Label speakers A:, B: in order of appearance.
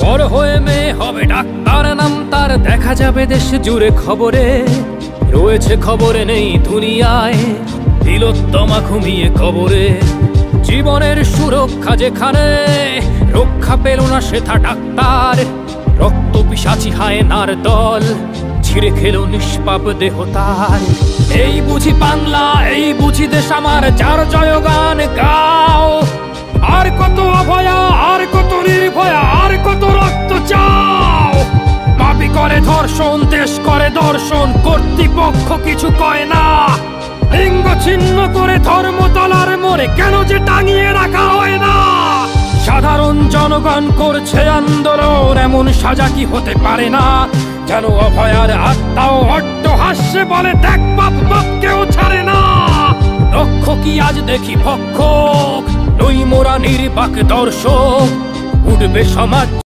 A: বড় হয়ে মেয়ে হবে ডাক্তার, নাম তার দেখা যাবে দেশ জুড়ে খবরে। রয়েছে খবরে নেই দুনিয়ায়, তিলোত্তমা ঘুমিয়ে কবরে। জীবনের সুরক্ষা যেখানে, রক্ষা পেল না সেথা ডাক্তার। রক্ত পিশাচি হায়নার দল, ছিঁড়ে খেলো নিষ্পাপ দেহ তার। এই বুঝি বাংলা, এই বুঝি দেশ আমার, যার জয়গান গাও। আর কত অভয়া, আর কত নির্ভয়া, আর কত রক্ত চাও। পাপী করে ধর্ষণ, দেশ করে দর্শন, কর্তৃপক্ষ কিছু কয় না। লিঙ্গ ছিন্ন করে ধর্মতলার মোড়ে কেন যে টাঙিয়ে রাখা হয় না। সাধারণ জনগণ করছে আন্দোলন, এমন সাজা কি হতে পারে না। যেন অভয়ার আত্মাও অট্টহাস্যে বলে, দেখ বাপ বাপকেও ছাড়ে না। লক্ষ কি আজ দেখি ভক্ষক, নই মোরা নির্বাক দর্শক। উঠবে সমাজ